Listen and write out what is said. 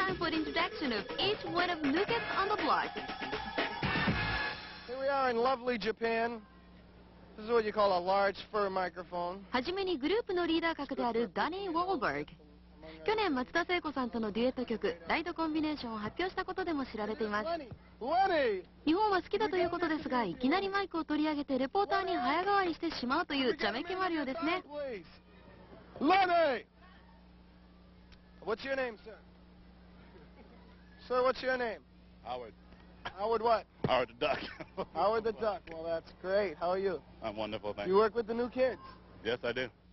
time for the introduction of each one of New Kids on the Block. Here we are in lovely Japan. This is what you call a large fur microphone. はじめにグループのリーダー格であるダニー・ウォーバーグ。去年松田聖子さんとのデュエット曲「ライトコンビネーション」を発表したことでも知られています。日本は好きだということですが、いきなりマイクを取り上げてレポーターに早変わりしてしまうという茶目気もあるようですね。 Lenny! What's your name, sir? Sir, what's your name? Howard. Howard what? Howard the Duck. Howard the Duck. Well, that's great. How are you? I'm wonderful, thank You you. work with the new kids? Yes, I do.